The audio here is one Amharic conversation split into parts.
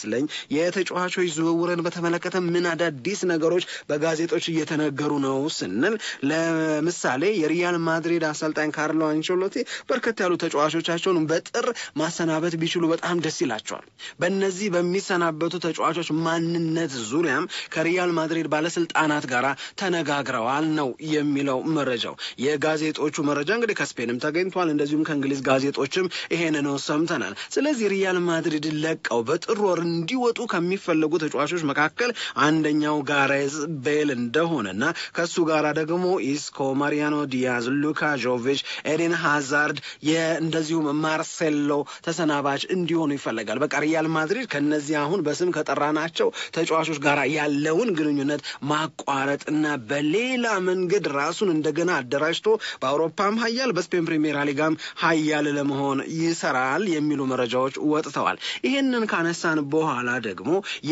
ብትለኝ የተጫዋቾች ዝውውርን በተመለከተ ምን አዳዲስ ነገሮች በጋዜጦች እየተነገሩ ነው ስንል ለምሳሌ የሪያል ማድሪድ አሰልጣኝ ካርሎ አንቸሎቲ በርከት ያሉ ተጫዋቾቻቸውን በጥር ማሰናበት ቢችሉ በጣም ደስ ይላቸዋል። በእነዚህ በሚሰናበቱ ተጫዋቾች ማንነት ዙሪያም ከሪያል ማድሪድ ባለስልጣናት ጋር ተነጋግረዋል ነው የሚለው መረጃው። የጋዜጦቹ መረጃ እንግዲህ ከስፔንም ተገኝቷል፣ እንደዚሁም ከእንግሊዝ ጋዜጦችም ይሄን ነው ሰምተናል። ስለዚህ ሪያል ማድሪድ ለቀው በጥር ወር እንዲወጡ ከሚፈልጉ ተጫዋቾች መካከል አንደኛው ጋሬዝ ቤል እንደሆነና ከሱ ጋር ደግሞ ኢስኮ፣ ማሪያኖ ዲያዝ፣ ሉካ ጆቪች፣ ኤዴን ሃዛርድ እንደዚሁም ማርሴሎ ተሰናባች እንዲሆኑ ይፈልጋል። በቃ ሪያል ማድሪድ ከነዚህ አሁን በስም ከጠራናቸው ተጫዋቾች ጋር ያለውን ግንኙነት ማቋረጥና በሌላ መንገድ ራሱን እንደገና አደራጅቶ በአውሮፓም ኃያል በስፔን ፕሪሚየር ሊጋም ኃያል ለመሆን ይሰራል የሚሉ መረጃዎች ወጥተዋል። ይሄንን ካነሳን በኋላ ደግሞ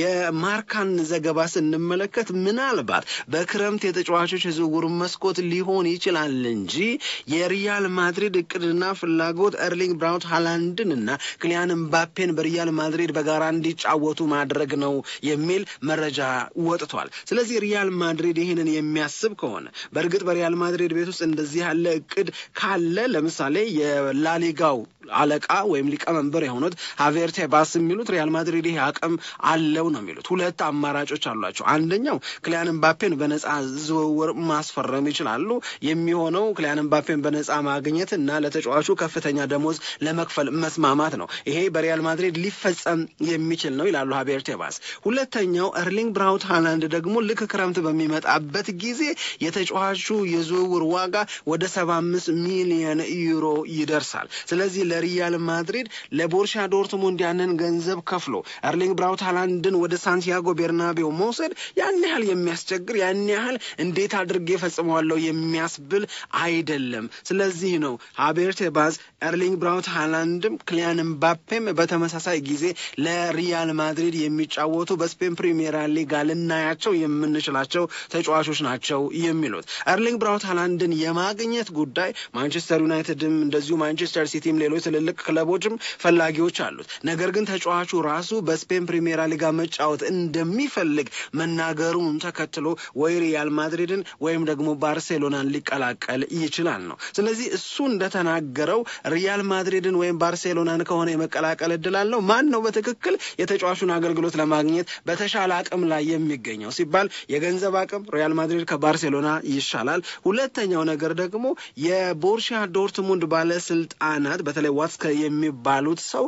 የማርካን ዘገባ ስንመለከት ምናልባት በክረምት የተጫዋቾች የዝውውር መስኮት ሊሆን ይችላል እንጂ የሪያል ማድሪድ እቅድና ፍላጎት ኤርሊንግ ብራውት ሃላንድንና ክሊያን ምባፔን በሪያል ማድሪድ በጋራ እንዲጫወቱ ማድረግ ነው የሚል መረጃ ወጥቷል። ስለዚህ ሪያል ማድሪድ ይህንን የሚያስብ ከሆነ በእርግጥ በሪያል ማድሪድ ቤት ውስጥ እንደዚህ ያለ እቅድ ካለ ለምሳሌ የላሊጋው አለቃ ወይም ሊቀመንበር የሆኑት ሃቬር ቴባስ የሚሉት ሪያል ማድሪድ ይሄ አቅም አለው ነው የሚሉት። ሁለት አማራጮች አሏቸው። አንደኛው ክሊያን ምባፔን በነፃ ዝውውር ማስፈረም ይችላሉ። የሚሆነው ክሊያን ምባፔን በነፃ ማግኘት እና ለተጫዋቹ ከፍተኛ ደሞዝ ለመክፈል መስማማት ነው። ይሄ በሪያል ማድሪድ ሊፈጸም የሚችል ነው ይላሉ ሃቬር ቴባስ። ሁለተኛው ኤርሊንግ ብራውት ሃላንድ ደግሞ ልክ ክረምት በሚመጣበት ጊዜ የተጫዋቹ የዝውውር ዋጋ ወደ 75 ሚሊዮን ዩሮ ይደርሳል። ስለዚህ ለሪያል ማድሪድ ለቦሩሲያ ዶርትሙንድ ያንን ገንዘብ ከፍሎ ኤርሊንግ ብራውት ሃላንድን ወደ ሳንቲያጎ ቤርናቤው መውሰድ ያን ያህል የሚያስቸግር ያን ያህል እንዴት አድርጌ ፈጽመዋለሁ የሚያስብል አይደለም። ስለዚህ ነው ሃቬር ቴባስ ኤርሊንግ ብራውት ሃላንድም ክሊያን ምባፔም በተመሳሳይ ጊዜ ለሪያል ማድሪድ የሚጫወቱ በስፔን ፕሪሚየር ሊጋ ልናያቸው የምንችላቸው ተጫዋቾች ናቸው የሚሉት። ኤርሊንግ ብራውት ሃላንድን የማግኘት ጉዳይ ማንቸስተር ዩናይትድም እንደዚሁ ማንቸስተር ሲቲም ሌሎች ትልልቅ ክለቦችም ፈላጊዎች አሉት። ነገር ግን ተጫዋቹ ራሱ በስፔን ፕሪሚየር ሊጋ መጫወት እንደሚፈልግ መናገሩን ተከትሎ ወይ ሪያል ማድሪድን ወይም ደግሞ ባርሴሎናን ሊቀላቀል ይችላል ነው። ስለዚህ እሱ እንደተናገረው ሪያል ማድሪድን ወይም ባርሴሎናን ከሆነ የመቀላቀል እድል አለው። ማን ነው በትክክል የተጫዋቹን አገልግሎት ለማግኘት በተሻለ አቅም ላይ የሚገኘው ሲባል የገንዘብ አቅም ሪያል ማድሪድ ከባርሴሎና ይሻላል። ሁለተኛው ነገር ደግሞ የቦሩሲያ ዶርትሙንድ ባለስልጣናት በተለይ ዋትስከ የሚባሉት ሰው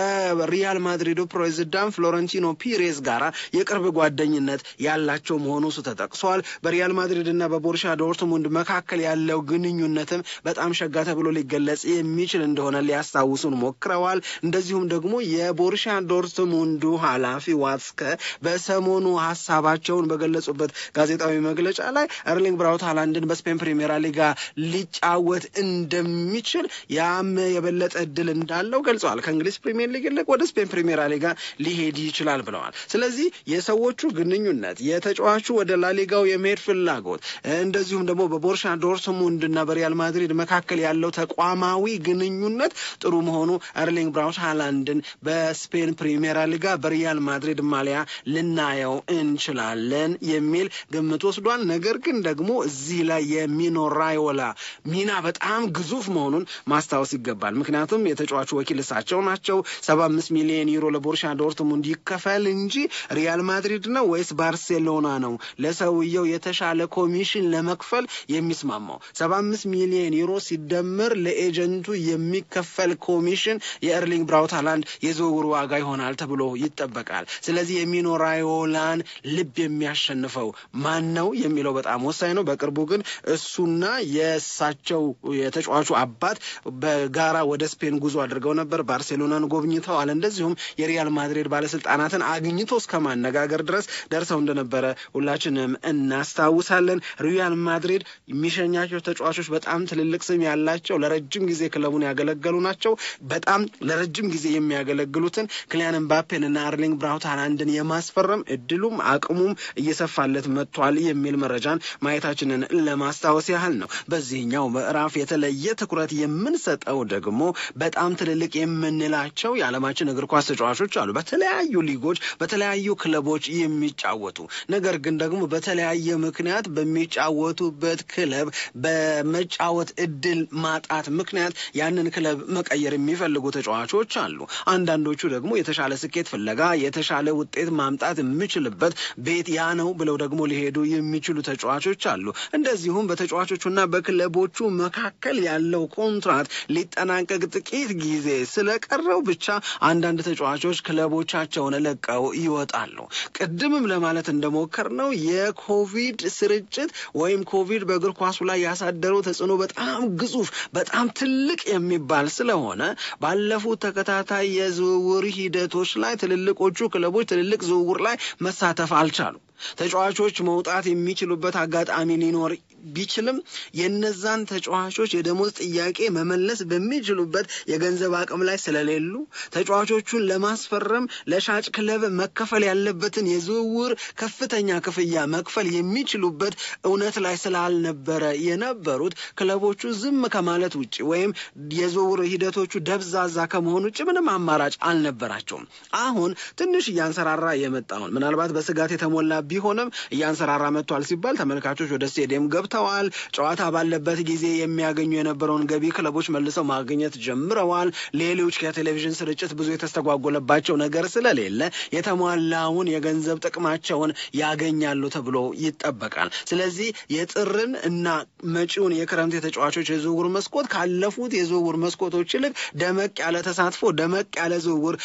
ከሪያል ማድሪዱ ፕሬዚዳንት ፍሎረንቲኖ ፒሬዝ ጋራ የቅርብ ጓደኝነት ያላቸው መሆኑ ተጠቅሷል። በሪያል ማድሪድ እና በቦሩሲያ ዶርትሙንድ መካከል ያለው ግንኙነትም በጣም ሸጋ ተብሎ ሊገለጽ የሚችል እንደሆነ ሊያስታውሱን ሞክረዋል። እንደዚሁም ደግሞ የቦሩሲያ ዶርትሙንዱ ኃላፊ ዋትስከ በሰሞኑ ሀሳባቸውን በገለጹበት ጋዜጣዊ መግለጫ ላይ ኤርሊንግ ብራውት ሃላንድን በስፔን ፕሪሚየር ሊጋ ሊጫወት እንደሚችል ያም የበለጠ እድል እንዳለው ገልጸዋል። ከእንግሊዝ ፕሪሚየር ሊግ ይልቅ ወደ ስፔን ፕሪሚየር ሊጋ ሊሄድ ይችላል ብለዋል። ስለዚህ የሰዎቹ ግንኙነት፣ የተጫዋቹ ወደ ላሊጋው የመሄድ ፍላጎት እንደዚሁም ደግሞ በቦሩሲያ ዶርትሙንድ እና በሪያል ማድሪድ መካከል ያለው ተቋማዊ ግንኙነት ጥሩ መሆኑ ኤርሊንግ ብራውት ሃላንድን በስፔን ፕሪሚየር ሊጋ በሪያል ማድሪድ ማሊያ ልናየው እንችላለን የሚል ግምት ወስዷል። ነገር ግን ደግሞ እዚህ ላይ የሚኖ ራዮላ ሚና በጣም ግዙፍ መሆኑን ማስታወስ ይገባል። ምክንያቱም የተጫዋቹ ወኪል እሳቸው ናቸው። 75 ሚሊዮን ዩሮ ለቦሩሲያ ዶርትሙንድ ይከፈል እንጂ ሪያል ማድሪድ ነው ወይስ ባርሴሎና ነው ለሰውየው የተሻለ ኮሚሽን ለመክፈል የሚስማማው? 75 ሚሊዮን ዩሮ ሲደመር ለኤጀንቱ የሚከፈል ኮሚሽን የኤርሊንግ ብራውት ሃላንድ የዝውውር ዋጋ ይሆናል ተብሎ ይጠበቃል። ስለዚህ የሚኖ ራዮላን ልብ የሚያሸንፈው ማን ነው የሚለው በጣም ወሳኝ ነው። በቅርቡ ግን እሱና የእሳቸው የተጫዋቹ አባት በጋራ ወደ ስፔን ጉዞ አድርገው ነበር። ባርሴሎናን ጎብኝተዋል። እንደዚሁም የሪያል ማድሪድ ባለስልጣናትን አግኝቶ እስከማነጋገር ድረስ ደርሰው እንደነበረ ሁላችንም እናስታውሳለን። ሪያል ማድሪድ የሚሸኛቸው ተጫዋቾች በጣም ትልልቅ ስም ያላቸው ለረጅም ጊዜ ክለቡን ያገለገሉ ናቸው። በጣም ለረጅም ጊዜ የሚያገለግሉትን ክሊያን ምባፔንና ኤርሊንግ ብራውት ሃላንድን የማስፈረም እድሉም አቅሙም እየሰፋለት መጥቷል የሚል መረጃን ማየታችንን ለማስታወስ ያህል ነው። በዚህኛው ምዕራፍ የተለየ ትኩረት የምንሰጠው ደግሞ በጣም ትልልቅ የምንላቸው የዓለማችን እግር ኳስ ተጫዋቾች አሉ በተለያዩ ሊጎች በተለያዩ ክለቦች የሚጫወቱ ነገር ግን ደግሞ በተለያየ ምክንያት በሚጫወቱበት ክለብ በመጫወት እድል ማጣት ምክንያት ያንን ክለብ መቀየር የሚፈልጉ ተጫዋቾች አሉ። አንዳንዶቹ ደግሞ የተሻለ ስኬት ፍለጋ የተሻለ ውጤት ማምጣት የሚችልበት ቤት ያ ነው ብለው ደግሞ ሊሄዱ የሚችሉ ተጫዋቾች አሉ። እንደዚሁም በተጫዋቾቹና በክለቦቹ መካከል ያለው ኮንትራት ሊጠናቀቅ ጥቂት ጊዜ ስለቀረው ብቻ አንዳንድ ተጫዋቾች ክለቦቻቸውን ለቀው ይወጣሉ። ቅድምም ለማለት እንደሞከርነው የኮቪድ ስርጭት ወይም ኮቪድ በእግር ኳሱ ላይ ያሳደረው ተጽዕኖ በጣም ግዙፍ በጣም ትልቅ የሚባል ስለሆነ ባለፉት ተከታታይ የዝውውር ሂደቶች ላይ ትልልቆቹ ክለቦች ትልልቅ ዝውውር ላይ መሳተፍ አልቻሉም። ተጫዋቾች መውጣት የሚችሉበት አጋጣሚ ሊኖር ቢችልም የነዛን ተጫዋቾች የደሞዝ ጥያቄ መመለስ በሚችሉበት የገንዘብ አቅም ላይ ስለሌሉ ተጫዋቾቹን ለማስፈረም ለሻጭ ክለብ መከፈል ያለበትን የዝውውር ከፍተኛ ክፍያ መክፈል የሚችሉበት እውነት ላይ ስላልነበረ የነበሩት ክለቦቹ ዝም ከማለት ውጪ ወይም የዝውውር ሂደቶቹ ደብዛዛ ከመሆን ውጪ ምንም አማራጭ አልነበራቸውም። አሁን ትንሽ እያንሰራራ የመጣውን ምናልባት በስጋት የተሞላ ቢሆንም እያንሰራራ መጥቷል ሲባል ተመልካቾች ወደ ስቴዲየም ገብተዋል። ጨዋታ ባለበት ጊዜ የሚያገኙ የነበረውን ገቢ ክለቦች መልሰው ማግኘት ጀምረዋል። ሌሎች ከቴሌቪዥን ስርጭት ብዙ የተስተጓጎለባቸው ነገር ስለሌለ የተሟላውን የገንዘብ ጥቅማቸውን ያገኛሉ ተብሎ ይጠበቃል። ስለዚህ የጥርን እና መጪውን የክረምት የተጫዋቾች የዝውውር መስኮት ካለፉት የዝውውር መስኮቶች ይልቅ ደመቅ ያለ ተሳትፎ ደመቅ ያለ ዝውውር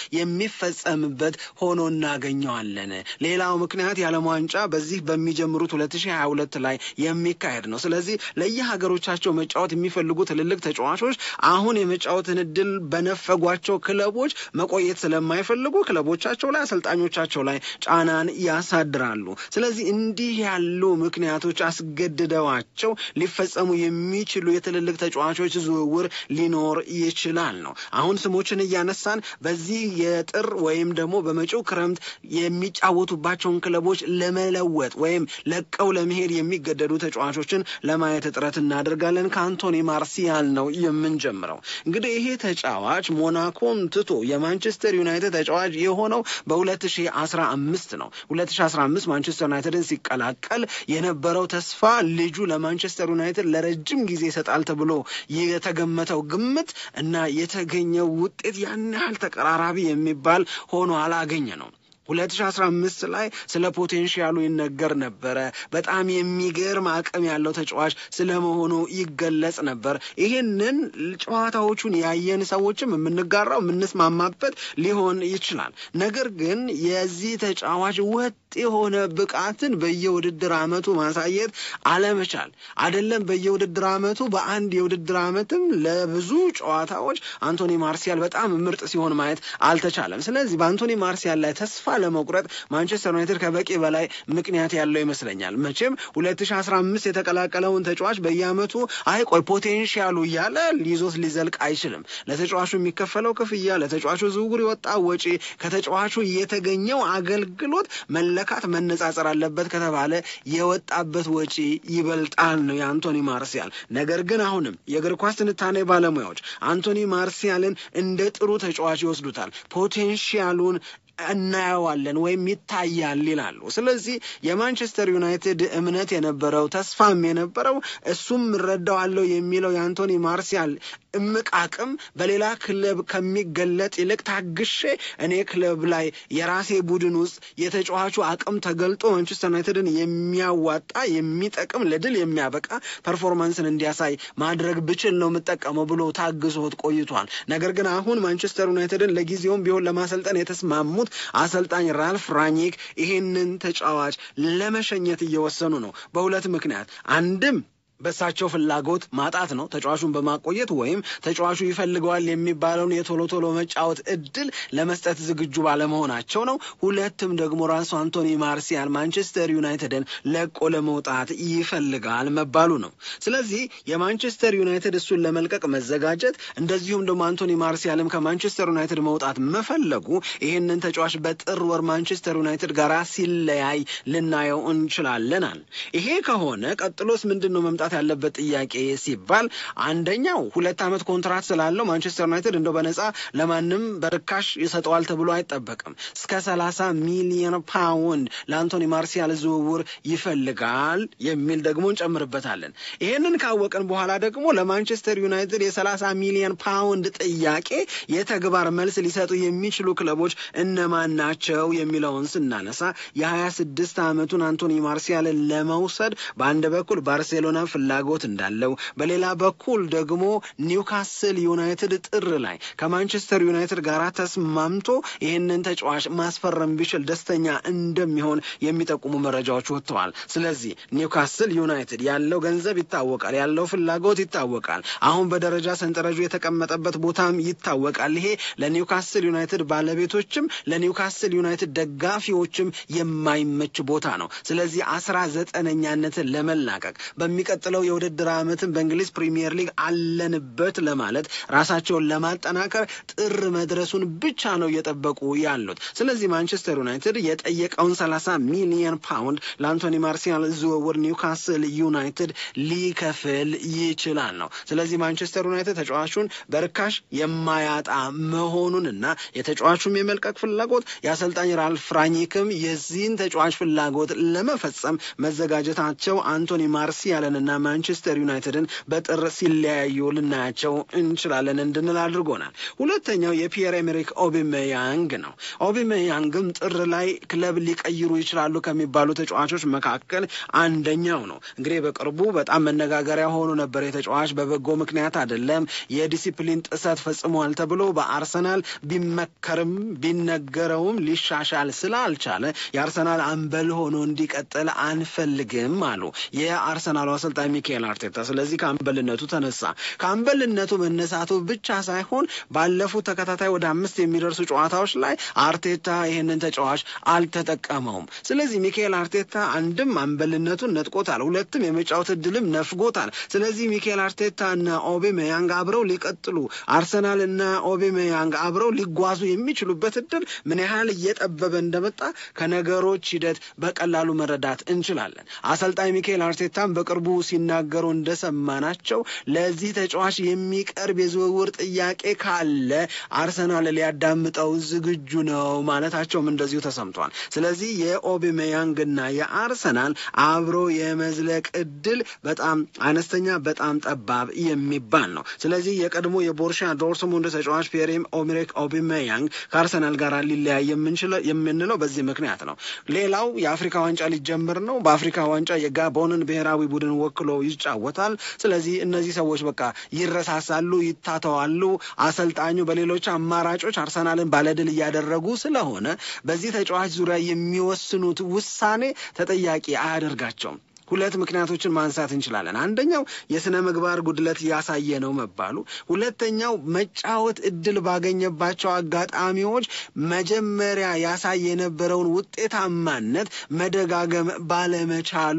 የሚፈጸምበት ሆኖ እናገኘዋለን። ሌላው ምክንያት ያለ ዋንጫ በዚህ በሚጀምሩት 2022 ላይ የሚካሄድ ነው። ስለዚህ ለየሀገሮቻቸው መጫወት የሚፈልጉ ትልልቅ ተጫዋቾች አሁን የመጫወትን እድል በነፈጓቸው ክለቦች መቆየት ስለማይፈልጉ ክለቦቻቸው ላይ አሰልጣኞቻቸው ላይ ጫናን ያሳድራሉ። ስለዚህ እንዲህ ያሉ ምክንያቶች አስገድደዋቸው ሊፈጸሙ የሚችሉ የትልልቅ ተጫዋቾች ዝውውር ሊኖር ይችላል ነው። አሁን ስሞችን እያነሳን በዚህ የጥር ወይም ደግሞ በመጪው ክረምት የሚጫወቱባቸውን ክለቦች ለመለወጥ ወይም ለቀው ለመሄድ የሚገደዱ ተጫዋቾችን ለማየት ጥረት እናደርጋለን። ከአንቶኒ ማርሲያል ነው የምንጀምረው። እንግዲህ ይሄ ተጫዋች ሞናኮን ትቶ የማንቸስተር ዩናይትድ ተጫዋች የሆነው በ2015 ነው። 2015 ማንቸስተር ዩናይትድን ሲቀላቀል የነበረው ተስፋ ልጁ ለማንቸስተር ዩናይትድ ለረጅም ጊዜ ይሰጣል ተብሎ የተገመተው ግምት እና የተገኘው ውጤት ያን ያህል ተቀራራቢ የሚባል ሆኖ አላገኘ ነው። 2015 ላይ ስለ ፖቴንሻሉ ይነገር ነበረ። በጣም የሚገርም አቅም ያለው ተጫዋች ስለመሆኑ ይገለጽ ነበር። ይሄንን ጨዋታዎቹን ያየን ሰዎችም የምንጋራው የምንስማማበት ሊሆን ይችላል። ነገር ግን የዚህ ተጫዋች ወጥ የሆነ ብቃትን በየውድድር ዓመቱ ማሳየት አለመቻል አይደለም። በየውድድር ዓመቱ በአንድ የውድድር ዓመትም ለብዙ ጨዋታዎች አንቶኒ ማርሲያል በጣም ምርጥ ሲሆን ማየት አልተቻለም። ስለዚህ በአንቶኒ ማርሲያል ላይ ተስፋ ለመቁረጥ ማንቸስተር ዩናይትድ ከበቂ በላይ ምክንያት ያለው ይመስለኛል። መቼም 2015 የተቀላቀለውን ተጫዋች በየዓመቱ አይቆይ ፖቴንሻሉ እያለ ሊዞት ሊዘልቅ አይችልም። ለተጫዋቹ የሚከፈለው ክፍያ፣ ለተጫዋቹ ዝውውር የወጣ ወጪ፣ ከተጫዋቹ የተገኘው አገልግሎት መለካት መነጻጸር አለበት ከተባለ የወጣበት ወጪ ይበልጣል ነው የአንቶኒ ማርሲያል። ነገር ግን አሁንም የእግር ኳስ ትንታኔ ባለሙያዎች አንቶኒ ማርሲያልን እንደ ጥሩ ተጫዋች ይወስዱታል። ፖቴንሻሉን እናያዋለን ወይም ይታያል ይላሉ። ስለዚህ የማንቸስተር ዩናይትድ እምነት የነበረው ተስፋም የነበረው እሱም እረዳዋለሁ የሚለው የአንቶኒ ማርሲያል እምቃቅም በሌላ ክለብ ከሚገለጥ ይልቅ ታግሼ እኔ ክለብ ላይ የራሴ ቡድን ውስጥ የተጫዋቹ አቅም ተገልጦ ማንቸስተር ዩናይትድን የሚያዋጣ የሚጠቅም ለድል የሚያበቃ ፐርፎርማንስን እንዲያሳይ ማድረግ ብችል ነው የምጠቀመው ብሎ ታግሶት ቆይቷል። ነገር ግን አሁን ማንቸስተር ዩናይትድን ለጊዜውም ቢሆን ለማሰልጠን የተስማሙት አሰልጣኝ ራልፍ ራኒክ ይህንን ተጫዋች ለመሸኘት እየወሰኑ ነው። በሁለት ምክንያት፣ አንድም በሳቸው ፍላጎት ማጣት ነው ተጫዋቹን በማቆየት ወይም ተጫዋቹ ይፈልገዋል የሚባለውን የቶሎ ቶሎ መጫወት እድል ለመስጠት ዝግጁ ባለመሆናቸው ነው። ሁለትም ደግሞ ራሱ አንቶኒ ማርሲያል ማንቸስተር ዩናይትድን ለቆ ለመውጣት ይፈልጋል መባሉ ነው። ስለዚህ የማንቸስተር ዩናይትድ እሱን ለመልቀቅ መዘጋጀት እንደዚሁም ደግሞ አንቶኒ ማርሲያልም ከማንቸስተር ዩናይትድ መውጣት መፈለጉ ይህንን ተጫዋች በጥር ወር ማንቸስተር ዩናይትድ ጋር ሲለያይ ልናየው እንችላለናል። ይሄ ከሆነ ቀጥሎስ ምንድነው መምጣት መምጣት ያለበት ጥያቄ ሲባል አንደኛው 2 ዓመት ኮንትራት ስላለው ማንቸስተር ዩናይትድ እንደው በነፃ ለማንም በርካሽ ይሰጠዋል ተብሎ አይጠበቅም። እስከ 30 ሚሊዮን ፓውንድ ለአንቶኒ ማርሲያል ዝውውር ይፈልጋል የሚል ደግሞ እንጨምርበታለን። ይሄንን ካወቀን በኋላ ደግሞ ለማንቸስተር ዩናይትድ የ30 ሚሊዮን ፓውንድ ጥያቄ የተግባር መልስ ሊሰጡ የሚችሉ ክለቦች እነማን ናቸው የሚለውን ስናነሳ የ26 ዓመቱን አንቶኒ ማርሲያልን ለመውሰድ በአንድ በኩል ባርሴሎና ፍላጎት እንዳለው፣ በሌላ በኩል ደግሞ ኒውካስል ዩናይትድ ጥር ላይ ከማንቸስተር ዩናይትድ ጋር ተስማምቶ ይህንን ተጫዋች ማስፈረም ቢችል ደስተኛ እንደሚሆን የሚጠቁሙ መረጃዎች ወጥተዋል። ስለዚህ ኒውካስል ዩናይትድ ያለው ገንዘብ ይታወቃል፣ ያለው ፍላጎት ይታወቃል፣ አሁን በደረጃ ሰንጠረዡ የተቀመጠበት ቦታም ይታወቃል። ይሄ ለኒውካስል ዩናይትድ ባለቤቶችም ለኒውካስል ዩናይትድ ደጋፊዎችም የማይመች ቦታ ነው። ስለዚህ 19ኛነትን ለመላቀቅ በሚቀጥለው የውድድር ዓመትን በእንግሊዝ ፕሪሚየር ሊግ አለንበት ለማለት ራሳቸውን ለማጠናከር ጥር መድረሱን ብቻ ነው እየጠበቁ ያሉት። ስለዚህ ማንቸስተር ዩናይትድ የጠየቀውን 30 ሚሊዮን ፓውንድ ለአንቶኒ ማርሲያል ዝውውር ኒውካስል ዩናይትድ ሊከፍል ይችላል ነው። ስለዚህ ማንቸስተር ዩናይትድ ተጫዋቹን በርካሽ የማያጣ መሆኑንና የተጫዋቹም የመልቀቅ ፍላጎት የአሰልጣኝ ራልፍ ራኒክም የዚህን ተጫዋች ፍላጎት ለመፈጸም መዘጋጀታቸው አንቶኒ ማርሲያልንና ማንቸስተር ዩናይትድን በጥር ሲለያዩ ልናያቸው እንችላለን እንድንል አድርጎናል። ሁለተኛው የፒየር ኤሜሪክ ኦቢሜያንግ ነው። ኦቢሜያንግም ጥር ላይ ክለብ ሊቀይሩ ይችላሉ ከሚባሉ ተጫዋቾች መካከል አንደኛው ነው። እንግዲህ በቅርቡ በጣም መነጋገሪያ ሆኖ ነበር። የተጫዋች በበጎ ምክንያት አይደለም የዲሲፕሊን ጥሰት ፈጽሟል ተብሎ በአርሰናል ቢመከርም ቢነገረውም ሊሻሻል ስላልቻለ የአርሰናል አምበል ሆኖ እንዲቀጥል አንፈልግም አሉ የአርሰናሉ አሰልጣኝ ሚኬል አርቴታ። ስለዚህ ከአምበልነቱ ተነሳ። ከአምበልነቱ መነሳቱ ብቻ ሳይሆን ባለፉት ተከታታይ ወደ 5 የሚደርሱ ጨዋታዎች ላይ አርቴታ ይህንን ተጫዋች አልተጠቀመውም። ስለዚህ ሚኬል አርቴታ አንድም አምበልነቱን ነጥቆታል፣ ሁለትም የመጫወት እድልም ነፍጎታል። ስለዚህ ሚኬል አርቴታ እና ኦቢሜያንግ አብረው ሊቀጥሉ አርሰናል እና ኦቢሜያንግ አብረው ሊጓዙ የሚችሉበት እድል ምን ያህል እየጠበበ እንደመጣ ከነገሮች ሂደት በቀላሉ መረዳት እንችላለን። አሰልጣኝ ሚኬል አርቴታም በቅርቡ ሲናገሩ እንደሰማናቸው ለዚህ ተጫዋች የሚቀርብ የዝውውር ጥያቄ ካለ አርሰናል ሊያዳምጠው ዝግጁ ነው ማለታቸውም እንደዚሁ ተሰምቷል። ስለዚህ የኦቢሜያንግና የአርሰናል አብሮ የመዝለቅ እድል በጣም አነስተኛ፣ በጣም ጠባብ የሚባል ነው። ስለዚህ የቀድሞ የቦሩሲያ ዶርትሙንድ ተጫዋች ፒየር ኤሜሪክ ኦቢሜያንግ ከአርሰናል ጋር ሊለያይ የምንለው በዚህ ምክንያት ነው። ሌላው የአፍሪካ ዋንጫ ሊጀምር ነው። በአፍሪካ ዋንጫ የጋቦንን ብሔራዊ ቡድን ወክሎ ይጫወታል። ስለዚህ እነዚህ ሰዎች በቃ ይረሳሳሉ፣ ይታተዋሉ። አሰልጣኙ በሌሎች አማራጮች አርሰናልን ባለድል እያደረጉ ስለሆነ በዚህ ተጫዋች ዙሪያ የሚወስኑት ውሳኔ ተጠያቂ አያደርጋቸውም። ሁለት ምክንያቶችን ማንሳት እንችላለን። አንደኛው የስነ ምግባር ጉድለት ያሳየ ነው መባሉ፣ ሁለተኛው መጫወት እድል ባገኘባቸው አጋጣሚዎች መጀመሪያ ያሳየ የነበረውን ውጤታማነት መደጋገም ባለመቻሉ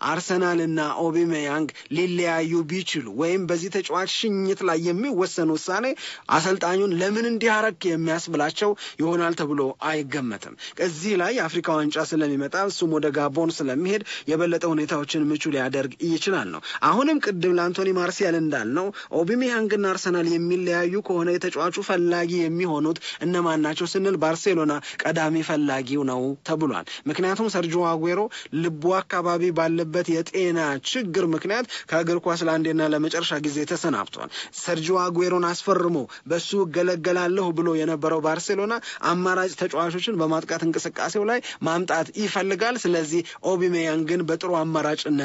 አርሰናልና ኦቢሜያንግ ሊለያዩ ቢችሉ ወይም በዚህ ተጫዋች ሽኝት ላይ የሚወሰን ውሳኔ አሰልጣኙን ለምን እንዲያረክ የሚያስብላቸው ይሆናል ተብሎ አይገመትም። ከዚህ ላይ የአፍሪካ ዋንጫ ስለሚመጣ እሱም ወደ ጋቦን ስለሚሄድ የበለጠ ሁኔታ ምቹ ሊያደርግ ይችላል ነው። አሁንም ቅድም ለአንቶኒ ማርሲያል እንዳልነው ኦቢሜያንግና አርሰናል የሚለያዩ ከሆነ የተጫዋቹ ፈላጊ የሚሆኑት እነማን ናቸው ስንል ባርሴሎና ቀዳሚ ፈላጊው ነው ተብሏል። ምክንያቱም ሰርጂዮ አጉዌሮ ልቡ አካባቢ ባለበት የጤና ችግር ምክንያት ከእግር ኳስ ለአንዴና ለመጨረሻ ጊዜ ተሰናብቷል። ሰርጂዮ አጉዌሮን አስፈርሞ በሱ ገለገላለሁ ብሎ የነበረው ባርሴሎና አማራጭ ተጫዋቾችን በማጥቃት እንቅስቃሴው ላይ ማምጣት ይፈልጋል። ስለዚህ ኦቢሜያንግን በጥሩ አማራጭነት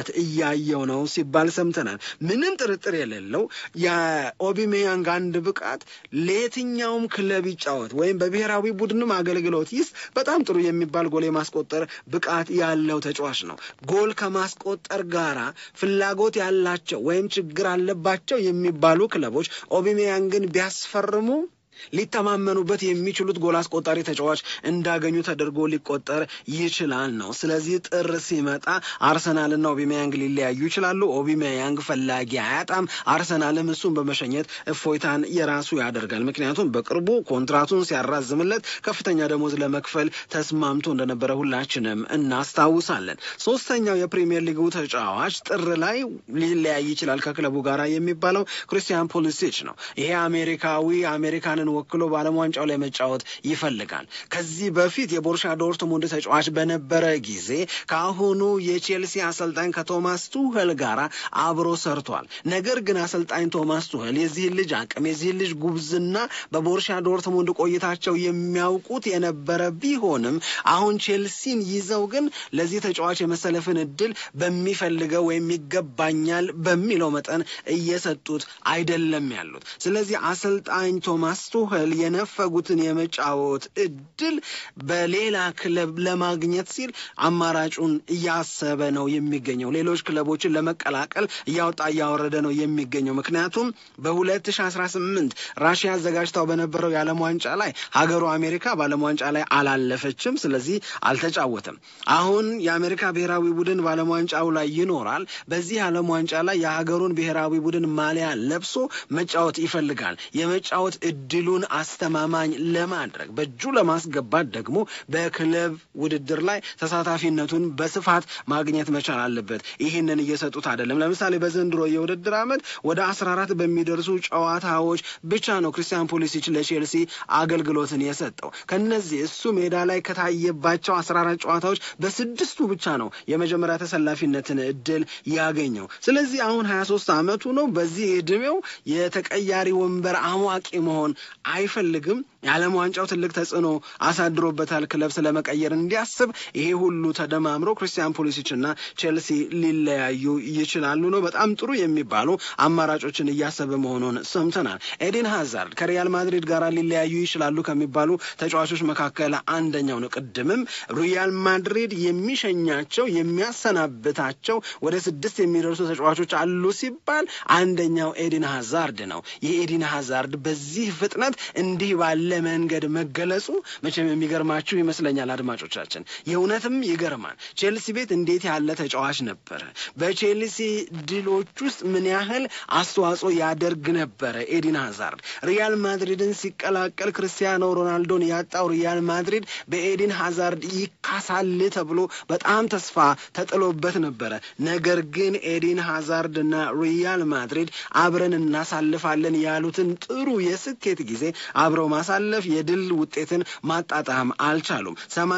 እያየው ነው ሲባል ሰምተናል። ምንም ጥርጥር የሌለው የኦቢሜያንግ አንድ ብቃት ለየትኛውም ክለብ ይጫወት ወይም በብሔራዊ ቡድንም አገልግሎት ይስ በጣም ጥሩ የሚባል ጎል የማስቆጠር ብቃት ያለው ተጫዋች ነው። ጎል ከማስቆጠር ጋራ ፍላጎት ያላቸው ወይም ችግር አለባቸው የሚባሉ ክለቦች ኦቢሜያንግን ቢያስፈርሙ ሊተማመኑበት የሚችሉት ጎል አስቆጣሪ ተጫዋች እንዳገኙ ተደርጎ ሊቆጠር ይችላል ነው። ስለዚህ ጥር ሲመጣ አርሰናልና ኦቢሜያንግ ሊለያዩ ይችላሉ። ኦቢሜያንግ ፈላጊ አያጣም። አርሰናልም እሱን በመሸኘት እፎይታን የራሱ ያደርጋል። ምክንያቱም በቅርቡ ኮንትራቱን ሲያራዝምለት ከፍተኛ ደሞዝ ለመክፈል ተስማምቶ እንደነበረ ሁላችንም እናስታውሳለን። ሶስተኛው የፕሪሚየር ሊጉ ተጫዋች ጥር ላይ ሊለያይ ይችላል ከክለቡ ጋር የሚባለው ክሪስቲያን ፑሊሲች ነው። ይሄ አሜሪካንን ወክሎ በዓለም ዋንጫው ላይ መጫወት ይፈልጋል። ከዚህ በፊት የቦሩሲያ ዶርትሙንድ ተጫዋች በነበረ ጊዜ ከአሁኑ የቼልሲ አሰልጣኝ ከቶማስ ቱኸል ጋር አብሮ ሰርቷል። ነገር ግን አሰልጣኝ ቶማስ ቱኸል የዚህ ልጅ አቅም የዚህ ልጅ ጉብዝና በቦሩሲያ ዶርትሙንድ ቆይታቸው የሚያውቁት የነበረ ቢሆንም አሁን ቼልሲን ይዘው ግን ለዚህ ተጫዋች የመሰለፍን እድል በሚፈልገው ወይም ይገባኛል በሚለው መጠን እየሰጡት አይደለም ያሉት። ስለዚህ አሰልጣኝ ቶማስ ቱኸል የነፈጉትን የመጫወት እድል በሌላ ክለብ ለማግኘት ሲል አማራጩን እያሰበ ነው የሚገኘው። ሌሎች ክለቦችን ለመቀላቀል እያወረደ ነው የሚገኘው። ምክንያቱም በ2018 ራሽያ አዘጋጅታው በነበረው የዓለም ዋንጫ ላይ ሀገሩ አሜሪካ በዓለም ዋንጫ ላይ አላለፈችም። ስለዚህ አልተጫወተም። አሁን የአሜሪካ ብሔራዊ ቡድን በዓለም ዋንጫው ላይ ይኖራል። በዚህ ዓለም ዋንጫ ላይ የሀገሩን ብሔራዊ ቡድን ማሊያ ለብሶ መጫወት ይፈልጋል። የመጫወት እድሉን አስተማማኝ ለማድረግ በእጁ ለማስገባት ደግሞ በክለብ ውድድር ላይ ተሳታፊነቱን በስፋት ማግኘት መቻል አለበት። ይህንን እየሰጡት አይደለም። ለምሳሌ በዘንድሮ የውድድር ዓመት ወደ 14 በሚደርሱ ጨዋታዎች ብቻ ነው ክሪስቲያን ፑሊሲች ለቼልሲ አገልግሎትን የሰጠው። ከነዚህ እሱ ሜዳ ላይ ከታየባቸው 14 ጨዋታዎች በስድስቱ ብቻ ነው የመጀመሪያ ተሰላፊነትን እድል ያገኘው። ስለዚህ አሁን 23 ዓመቱ ነው። በዚህ ዕድሜው የተቀያሪ ወንበር አሟቂ መሆን አይፈልግም። የዓለም ዋንጫው ትልቅ ተጽዕኖ አሳድሮበታል። ክለብ ስለመቀየር እንዲያስብ ይሄ ሁሉ ተደማምሮ ክሪስቲያን ፑሊሲችና ቼልሲ ሊለያዩ ይችላሉ ነው። በጣም ጥሩ የሚባሉ አማራጮችን እያሰበ መሆኑን ሰምተናል። ኤዴን ሃዛርድ ከሪያል ማድሪድ ጋር ሊለያዩ ይችላሉ ከሚባሉ ተጫዋቾች መካከል አንደኛው ነው። ቅድምም ሪያል ማድሪድ የሚሸኛቸው የሚያሰናብታቸው ወደ 6 የሚደርሱ ተጫዋቾች አሉ ሲባል አንደኛው ኤዴን ሃዛርድ ነው። የኤዴን ሃዛርድ በዚህ ፍጥነት እንዲህ ባለ መንገድ መገለጹ መቼም የሚገርማችሁ ይመስለኛል አድማጮቻችን። የእውነትም ይገርማል። ቼልሲ ቤት እንዴት ያለ ተጫዋች ነበር። በቼልሲ ድሎች ውስጥ ምን ያህል አስተዋጽኦ ያደርግ ነበር ኤዴን ሃዛርድ። ሪያል ማድሪድን ሲቀላቀል ክርስቲያኖ ሮናልዶን ያጣው ሪያል ማድሪድ በኤዴን ሃዛርድ ይካሳል ተብሎ በጣም ተስፋ ተጥሎበት ነበረ። ነገር ግን ኤዴን ሃዛርድ እና ሪያል ማድሪድ አብረን እናሳልፋለን ያሉትን ጥሩ የስኬት ጊዜ አብረው ማሳለፍ የድል ውጤትን ማጣጣም አልቻሉም።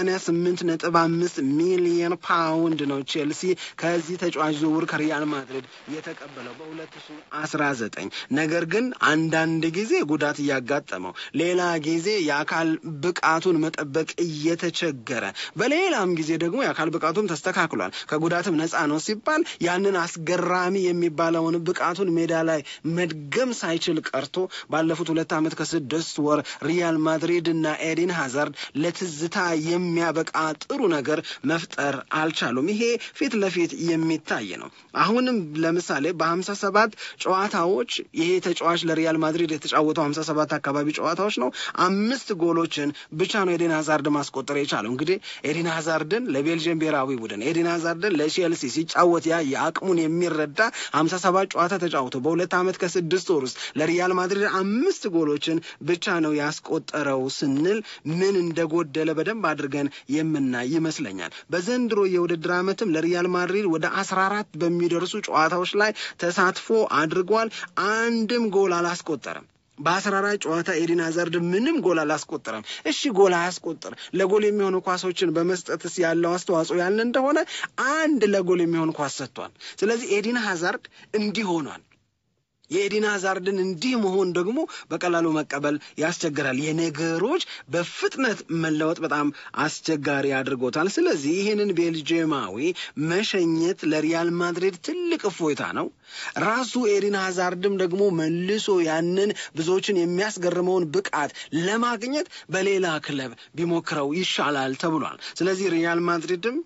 88.5 ሚሊዮን ፓውንድ ነው ቼልሲ ከዚህ ተጫዋች ዝውውር ከሪያል ማድሪድ የተቀበለው በ2019። ነገር ግን አንዳንድ ጊዜ ጉዳት እያጋጠመው፣ ሌላ ጊዜ የአካል ብቃቱን መጠበቅ እየተቸገረ፣ በሌላም ጊዜ ደግሞ የአካል ብቃቱም ተስተካክሏል ከጉዳትም ነፃ ነው ሲባል ያንን አስገራሚ የሚባለውን ብቃቱን ሜዳ ላይ መድገም ሳይችል ቀርቶ ባለፉት 2 ዓመት ከ6 ወር ሪያል ማድሪድ እና ኤዴን ሃዛርድ ለትዝታ የሚያበቃ ጥሩ ነገር መፍጠር አልቻሉም። ይሄ ፊት ለፊት የሚታይ ነው። አሁንም ለምሳሌ በ57 ጨዋታዎች ይሄ ተጫዋች ለሪያል ማድሪድ የተጫወተው 57 አካባቢ ጨዋታዎች ነው። 5 ጎሎችን ብቻ ነው ኤዴን ሃዛርድ ማስቆጠር የቻለው። እንግዲህ ኤዴን ሃዛርድን ለቤልጂየም ብሔራዊ ቡድን ኤዴን ሃዛርድን ለቼልሲ ሲጫወት የአቅሙን የሚረዳ 57 ጨዋታ ተጫውቶ በ2 ዓመት ከ6 ወር ውስጥ ለሪያል ማድሪድ 5 ጎሎችን ብቻ ነው ያስቆጠረው ስንል ምን እንደጎደለ በደንብ አድርገን የምናይ ይመስለኛል። በዘንድሮ የውድድር ዓመትም ለሪያል ማድሪድ ወደ 14 በሚደርሱ ጨዋታዎች ላይ ተሳትፎ አድርጓል። አንድም ጎል አላስቆጠረም። በ14 ጨዋታ ኤዴን ሃዛርድ ምንም ጎል አላስቆጠረም። እሺ ጎል አያስቆጥር፣ ለጎል የሚሆኑ ኳሶችን በመስጠትስ ያለው አስተዋጽኦ ያለ እንደሆነ አንድ ለጎል የሚሆን ኳስ ሰጥቷል። ስለዚህ ኤዴን ሃዛርድ እንዲህ ሆኗል። የኤዴን ሃዛርድን እንዲህ መሆን ደግሞ በቀላሉ መቀበል ያስቸግራል። የነገሮች በፍጥነት መለወጥ በጣም አስቸጋሪ አድርጎታል። ስለዚህ ይህንን ቤልጂየማዊ መሸኘት ለሪያል ማድሪድ ትልቅ እፎይታ ነው። ራሱ ኤዴን ሃዛርድም ደግሞ መልሶ ያንን ብዙዎችን የሚያስገርመውን ብቃት ለማግኘት በሌላ ክለብ ቢሞክረው ይሻላል ተብሏል። ስለዚህ ሪያል ማድሪድም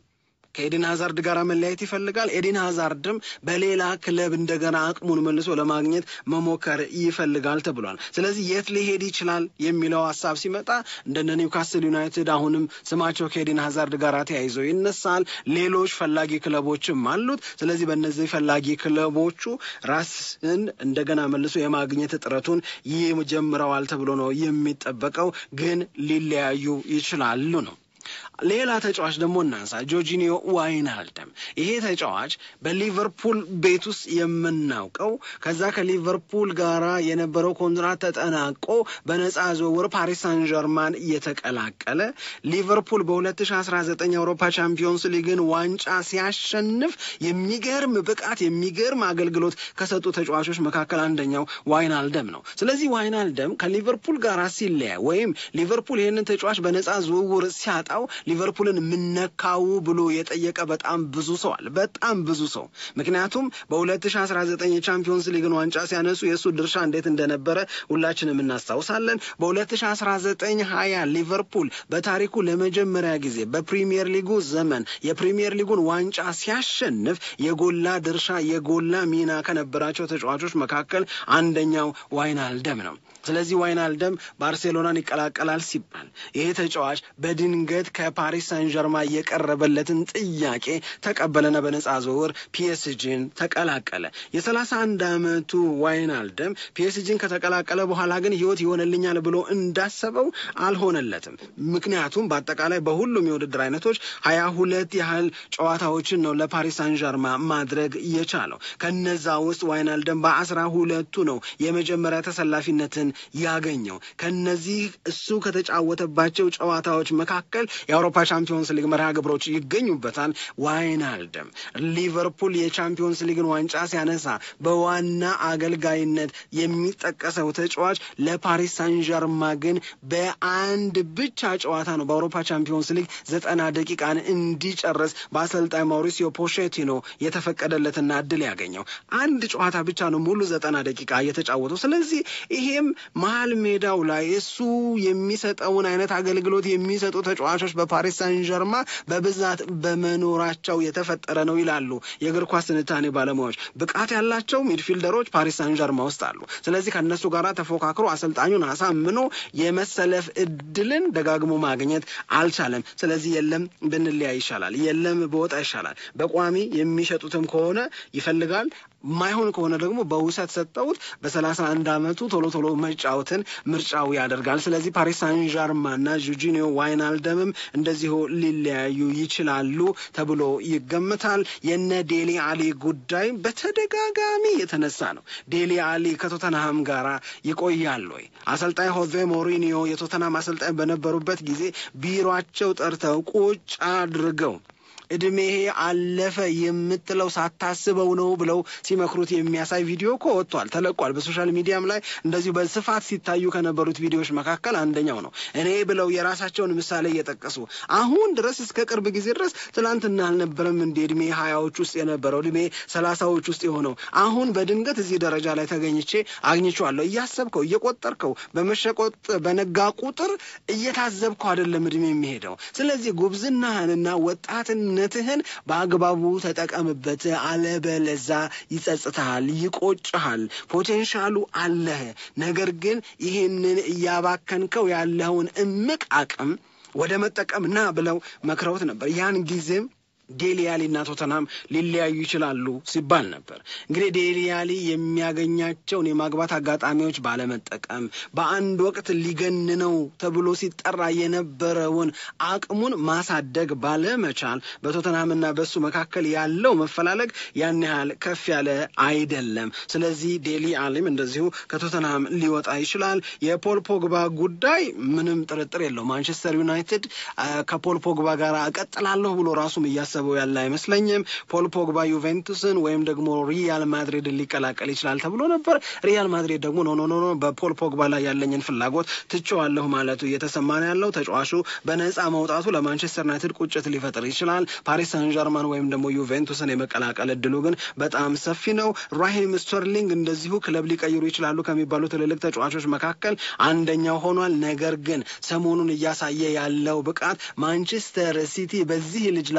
ከኤዲን ሃዛርድ ጋር መለያየት ይፈልጋል። ኤዲን ሃዛርድም በሌላ ክለብ እንደገና አቅሙን መልሶ ለማግኘት መሞከር ይፈልጋል ተብሏል። ስለዚህ የት ሊሄድ ይችላል የሚለው ሐሳብ ሲመጣ እንደነ ኒውካስል ዩናይትድ አሁንም ስማቸው ከኤዲን ሃዛርድ ጋር ተያይዞ ይነሳል። ሌሎች ፈላጊ ክለቦችም አሉት። ስለዚህ በእነዚህ ፈላጊ ክለቦቹ ራስን እንደገና መልሶ የማግኘት ጥረቱን ይጀምረዋል ተብሎ ነው የሚጠበቀው። ግን ሊለያዩ ይችላሉ ነው። ሌላ ተጫዋች ደግሞ እናንሳ፣ ጆርጂኒዮ ዋይናልደም። ይሄ ተጫዋች በሊቨርፑል ቤት ውስጥ የምናውቀው ከዛ ከሊቨርፑል ጋራ የነበረው ኮንትራት ተጠናቆ በነፃ ዝውውር ፓሪስ ሳን ጀርማን እየተቀላቀለ ሊቨርፑል በ2019 የአውሮፓ ቻምፒዮንስ ሊግን ዋንጫ ሲያሸንፍ የሚገርም ብቃት የሚገርም አገልግሎት ከሰጡ ተጫዋቾች መካከል አንደኛው ዋይናልደም ነው። ስለዚህ ዋይናልደም ከሊቨርፑል ጋር ሲለያ ወይም ሊቨርፑል ይህንን ተጫዋች በነፃ ዝውውር ሲያጣው ሊቨርፑልን ምነካው ብሎ የጠየቀ በጣም ብዙ ሰው አለ። በጣም ብዙ ሰው ምክንያቱም በ2019 የቻምፒዮንስ ሊግን ዋንጫ ሲያነሱ የሱ ድርሻ እንዴት እንደነበረ ሁላችንም እናስታውሳለን። በ2019-20 ሊቨርፑል በታሪኩ ለመጀመሪያ ጊዜ በፕሪሚየር ሊጉ ዘመን የፕሪሚየር ሊጉን ዋንጫ ሲያሸንፍ የጎላ ድርሻ የጎላ ሚና ከነበራቸው ተጫዋቾች መካከል አንደኛው ዋይናልደም ነው። ስለዚህ ዋይናልደም ባርሴሎናን ይቀላቀላል ሲባል ይሄ ተጫዋች በድንገት ከፓሪስ ሳን ጀርማን የቀረበለትን ጥያቄ ተቀበለና በነፃ ዝውውር ፒኤስጂን ተቀላቀለ። የ31 ዓመቱ ዋይናልደም ፒኤስጂን ከተቀላቀለ በኋላ ግን ህይወት ይሆንልኛል ብሎ እንዳሰበው አልሆነለትም። ምክንያቱም በአጠቃላይ በሁሉም የውድድር አይነቶች 22 ያህል ጨዋታዎችን ነው ለፓሪስ ሳን ጀርማን ማድረግ የቻለው። ከነዛ ውስጥ ዋይናልደም በ12ቱ ነው የመጀመሪያ ተሰላፊነትን ያገኘው። ከነዚህ እሱ ከተጫወተባቸው ጨዋታዎች መካከል የአውሮፓ ቻምፒዮንስ ሊግ መርሃ ግብሮች ይገኙበታል። ዋይናልደም ሊቨርፑል የቻምፒዮንስ ሊግን ዋንጫ ሲያነሳ በዋና አገልጋይነት የሚጠቀሰው ተጫዋች ለፓሪስ ሳን ጀርማን ግን በአንድ ብቻ ጨዋታ ነው በአውሮፓ ቻምፒዮንስ ሊግ 90 ደቂቃን እንዲጨርስ በአሰልጣኝ ማውሪሲዮ ፖቼቲኖ የተፈቀደለትና እድል ያገኘው። አንድ ጨዋታ ብቻ ነው ሙሉ 90 ደቂቃ የተጫወተው። ስለዚህ ይሄም መሃል ሜዳው ላይ እሱ የሚሰጠውን አይነት አገልግሎት የሚሰጡ ተጫዋቾች በፓሪስ ሳን ጀርማን በብዛት በመኖራቸው የተፈጠረ ነው ይላሉ የእግር ኳስ ትንታኔ ባለሙያዎች። ብቃት ያላቸው ሚድፊልደሮች ፓሪስ ሳን ጀርማን ውስጥ አሉ። ስለዚህ ከነሱ ጋር ተፎካክሮ አሰልጣኙን አሳምኖ የመሰለፍ እድልን ደጋግሞ ማግኘት አልቻለም። ስለዚህ የለም ብንለያ ይሻላል፣ የለም በወጣ ይሻላል። በቋሚ የሚሸጡትም ከሆነ ይፈልጋል፣ ማይሆን ከሆነ ደግሞ በውሰት ሰጠውት በ31 ዓመቱ ቶሎ መጫወትን ምርጫው ያደርጋል። ስለዚህ ፓሪስ ሳን ጀርማንና ጆርጂኒዮ ዋይናልደምም እንደዚሁ ሊለያዩ ይችላሉ ተብሎ ይገመታል። የነ ዴሊ አሊ ጉዳይ በተደጋጋሚ የተነሳ ነው። ዴሊ አሊ ከቶተንሃም ጋራ ይቆያል ወይ? አሰልጣኝ ሆዜ ሞሪኒዮ የቶተንሃም አሰልጣኝ በነበሩበት ጊዜ ቢሮአቸው ጠርተው ቁጭ አድርገው እድሜሄ አለፈ የምትለው ሳታስበው ነው ብለው ሲመክሩት የሚያሳይ ቪዲዮ እኮ ወጥቷል፣ ተለቋል። በሶሻል ሚዲያም ላይ እንደዚሁ በስፋት ሲታዩ ከነበሩት ቪዲዮዎች መካከል አንደኛው ነው። እኔ ብለው የራሳቸውን ምሳሌ እየጠቀሱ አሁን ድረስ እስከ ቅርብ ጊዜ ድረስ ትናንትና አልነበረም እንደ እድሜ 20ዎች ውስጥ የነበረው እድሜ 30ዎች ውስጥ የሆነው አሁን በድንገት እዚህ ደረጃ ላይ ተገኝቼ አግኝቼዋለሁ። እያሰብከው እየቆጠርከው በመሸቆጥ በነጋ ቁጥር እየታዘብከው አይደለም እድሜ የሚሄደው። ስለዚህ ጉብዝናህንና ወጣትን ነትህን በአግባቡ ተጠቀምበት፣ አለበለዛ ይጸጽታል፣ ይቆጭሃል። ፖቴንሻሉ አለህ፣ ነገር ግን ይህንን እያባከንከው ያለውን እምቅ አቅም ወደ መጠቀምና ብለው መክረውት ነበር። ያን ጊዜም ዴሊ አሊና ቶተንሃም ሊለያዩ ይችላሉ ሲባል ነበር። እንግዲህ ዴሊ አሊ የሚያገኛቸውን የማግባት አጋጣሚዎች ባለመጠቀም በአንድ ወቅት ሊገንነው ተብሎ ሲጠራ የነበረውን አቅሙን ማሳደግ ባለመቻል በቶተንሃምና በሱ መካከል ያለው መፈላለግ ያን ያህል ከፍ ያለ አይደለም። ስለዚህ ዴሊ አሊም እንደዚሁ ከቶተንሃም ሊወጣ ይችላል። የፖል ፖግባ ጉዳይ ምንም ጥርጥር የለው። ማንቸስተር ዩናይትድ ከፖል ፖግባ ጋር እቀጥላለሁ ብሎ ራሱም እያሰበው ያለ አይመስለኝም። ፖል ፖግባ ዩቬንቱስን ወይም ደግሞ ሪያል ማድሪድን ሊቀላቀል ይችላል ተብሎ ነበር። ሪያል ማድሪድ ደግሞ ኖ በፖል ፖግባ ላይ ያለኝን ፍላጎት ትቼዋለሁ ማለቱ እየተሰማ ነው ያለው። ተጫዋቹ በነፃ መውጣቱ ለማንቸስተር ዩናይትድ ቁጭት ሊፈጥር ይችላል። ፓሪስ ሳን ጀርማን ወይም ደግሞ ዩቬንቱስን የመቀላቀል እድሉ ግን በጣም ሰፊ ነው። ራሂም ስተርሊንግ እንደዚሁ ክለብ ሊቀይሩ ይችላሉ ከሚባሉ ትልልቅ ተጫዋቾች መካከል አንደኛው ሆኗል። ነገር ግን ሰሞኑን እያሳየ ያለው ብቃት ማንቸስተር ሲቲ በዚህ ልጅ ላይ ያለው